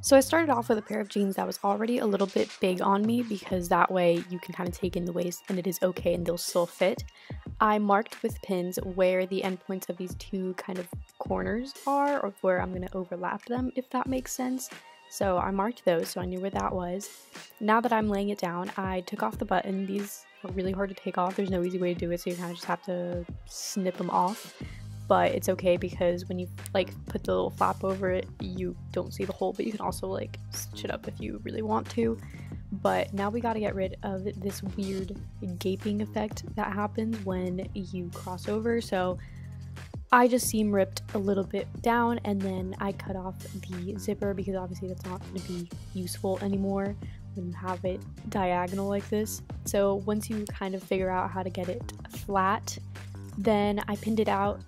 So I started off with a pair of jeans that was already a little bit big on me because that way you can kind of take in the waist and it is okay and they'll still fit. I marked with pins where the endpoints of these two kind of corners are, or where I'm going to overlap them, if that makes sense. So I marked those so I knew where that was. Now that I'm laying it down, I took off the button. These are really hard to take off. There's no easy way to do it, so you kind of just have to snip them off. But it's okay because when you like put the little flap over it, you don't see the hole, but you can also like stitch it up if you really want to. But now we gotta get rid of this weird gaping effect that happens when you cross over. So I just seam ripped a little bit down and then I cut off the zipper because obviously that's not going to be useful anymore when you have it diagonal like this. So once you kind of figure out how to get it flat, then I pinned it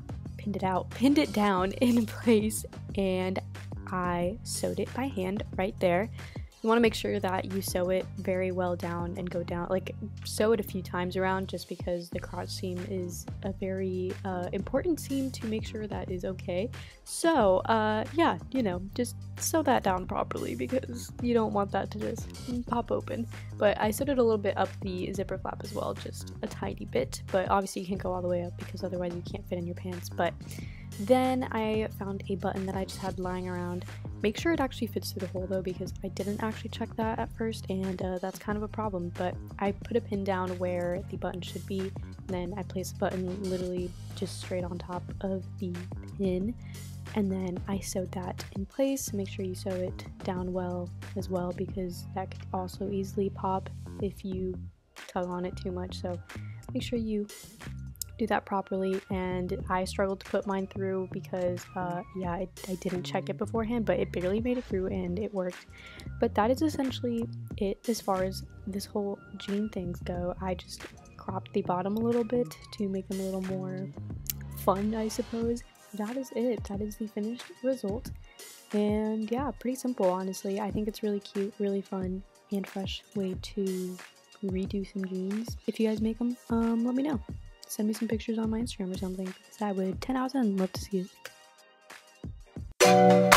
down in place, and I sewed it by hand right there. You want to make sure that you sew it very well down and go down, like sew it a few times around, just because the crotch seam is a very important seam to make sure that is okay. So yeah, you know, just sew that down properly because you don't want that to just pop open. But I sewed it a little bit up the zipper flap as well, just a tiny bit, but obviously you can't go all the way up because otherwise you can't fit in your pants. But then I found a button that I just had lying around. Make sure it actually fits through the hole though, because I didn't actually check that at first, and that's kind of a problem. But I put a pin down where the button should be, and then I placed the button literally just straight on top of the pin, and then I sewed that in place. Make sure you sew it down well as well, because that could also easily pop if you tug on it too much. So make sure you do that properly. And I struggled to put mine through because yeah, I didn't check it beforehand, but it barely made it through and it worked. But that is essentially it as far as this whole jean things go. I just cropped the bottom a little bit to make them a little more fun, I suppose. That is it. That is the finished result. And yeah, pretty simple, honestly. I think it's really cute, really fun, and fresh way to redo some jeans. If you guys make them, let me know. Send me some pictures on my Instagram or something, because I would 10 out of 10 love to see it.